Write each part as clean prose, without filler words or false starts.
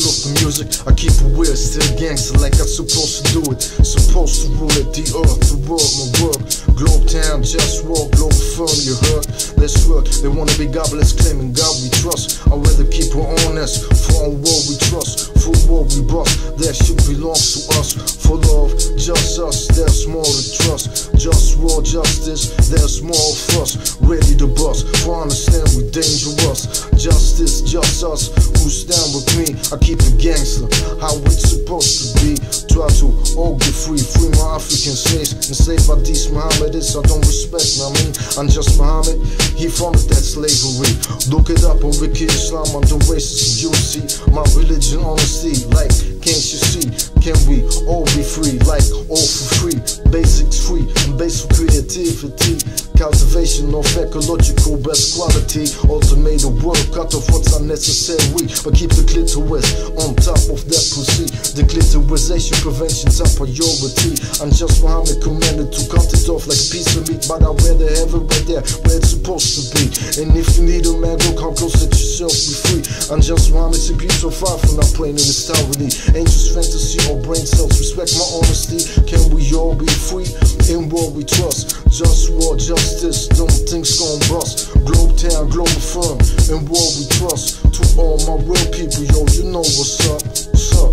of the music, I keep it weird, still gangster like I'm supposed to do it. Supposed to rule it, the earth, the world, my work. Globe town, just walk, globe firm, you heard? Let's work, they wanna be godless, claiming God we trust. I'd rather keep her honest, for on war we trust. For war we bust, that shit belongs to us. For love, just us, there's more to trust. Just war, justice, there's more of us. Ready to bust, for understand we dangerous. Justice, just us, who stand with me. I keep it gangster, how it's supposed to be. Try to all get free, free my African slaves. Enslaved by these Mohammedists, I don't respect, I mean, I'm just Muhammad, he founded that slavery. Look it up on Wiki Islam, I'm the racist, you see. My religion, honesty, like, can't you see? Can we all be free, like, all for free? Basics free, and base for creativity. Cultivation of ecological best quality. Ultimate work, cut off what's unnecessary, but keep the clitoris on top of that pussy. The clitorisation prevention's a priority. I'm just Muhammad commanded to cut it off like a piece of meat, but I'd rather have it right there where it's supposed to be. And if you need a man, go come close, let yourself be free. I'm just Muhammad, so keep so far from not playing in this towerly. Angels, fantasy, or brain cells, respect my honesty. Can we all be free? In war we trust. Just war, justice, don't things gon' bust. Globe town, global firm, in war we trust. To all my real people, yo, you know what's up, what's up.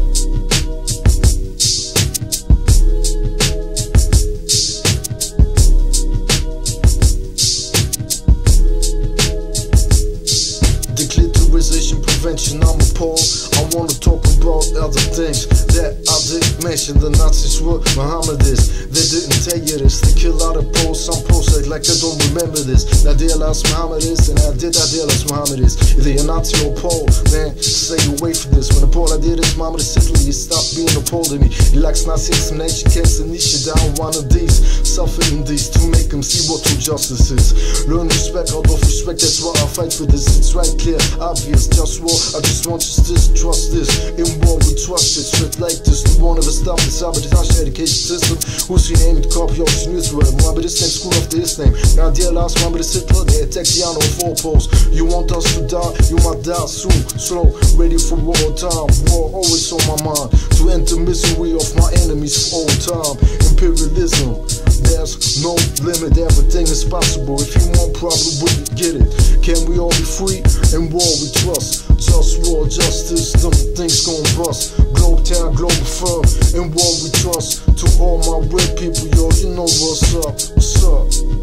Declitorization prevention, I'm appalled. I wanna talk about other things that I didn't mention. The Nazis were Mohammedists, they didn't tell you this. They kill out of Poles, some Poles act like they don't remember this. Now they are Mohammedists, and I did Mohammedists. Either you're Nazi or Pole, man, stay away from this. When the Pole I did is Mohammedist Italy, he stopped being a Pole to me. He likes Nazis and nation cancer, niche down one of these. Suffering these to make them see what true justice is. Learn respect out of respect, that's why I fight for this. It's right, clear, obvious, just war. I just want justice, trust this. In war we trust it, straight like this. We won't ever stop this sabotage education system. Who's your name? Copy option Israel. Mohammedist name, school after his name. Now dear last Mohammedist Hitler, they attack the on four poles. You want us to die, you might die soon. Slow, ready for war time. War always on my mind. To end the misery of my enemies for all time. Imperialism, there's no limit, everything is possible. If you want problem, we get it. Can we all be free? In war we trust. Just war, justice, them things gon' bust. Globe town, global firm, in war we trust. To all my real people, yo, you know what's up, what's up.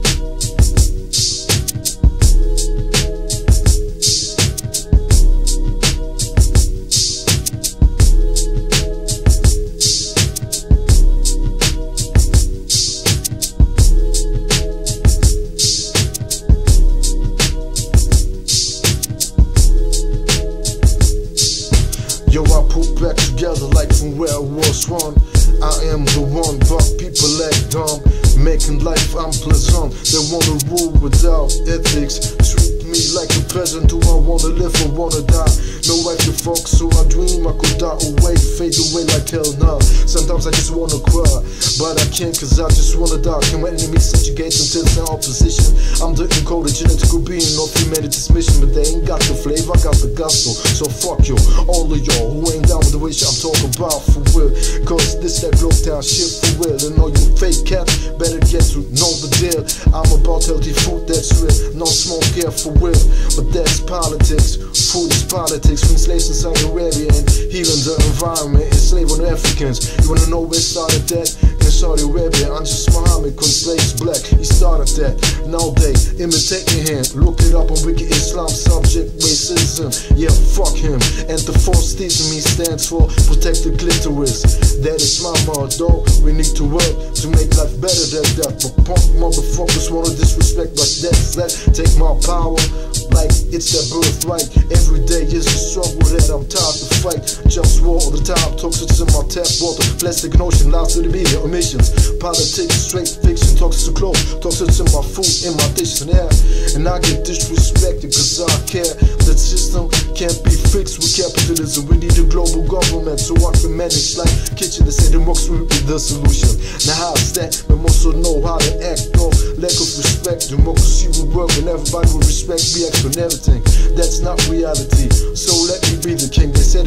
Yo, I put back together like from where I was run. I am the one, but people act dumb, making life unpleasant. They wanna rule without ethics, treat me like a peasant. Do I wanna live or wanna die? No right to fuck, so I dream I could die away, fade away like hell now. Sometimes I just wanna cry, but I can't cause I just wanna die. Can my enemies subjugate until their opposition? I'm the encoded genetical being of humanity's mission, but they ain't got the flavor, I got the gospel. So fuck you, all of y'all who ain't down with the wish I'm talking about for real. Cause this that globe town shit for real. And all you fake cats better get to know the deal. I'm about healthy food that's real, no smoke here for real. But that's politics, food is politics. When slaves in Saudi Arabia and healing the environment, enslaving Africans. You wanna know where it started that? In Saudi Arabia, I'm just Muhammad, when slaves black, he started that. Now they imitating him, look it up on Wiki Islam, subject racism. Yeah, fuck him. And the force teaching me stands for protect the clitoris. That is my motto, we need to work to make life better than that. But punk motherfuckers wanna disrespect like that. Take my power like it's their birthright. Every day is a struggle that I'm tired to fight. Just war all the time, toxics in my tap water. Plastic and ocean, lies to the media, emissions. Politics, straight fiction, toxics to clothes. Toxics in my food, in my dishes and air. And I get disrespected cause I care. That system can't be fixed with capitalism. We need a global government so I can manage like kitchen. They say democracy will be the solution. Now how's that? We also know how to act. No lack of respect. Democracy will work and everybody will respect me. On everything, that's not reality. So let me be the king. They say the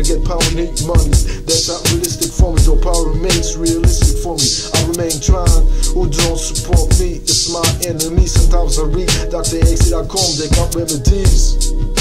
get power and hate money. That's not realistic for me, though power remains realistic for me. I remain trying, who don't support me, it's my enemy. Sometimes I read DrXD.com, they got remedies.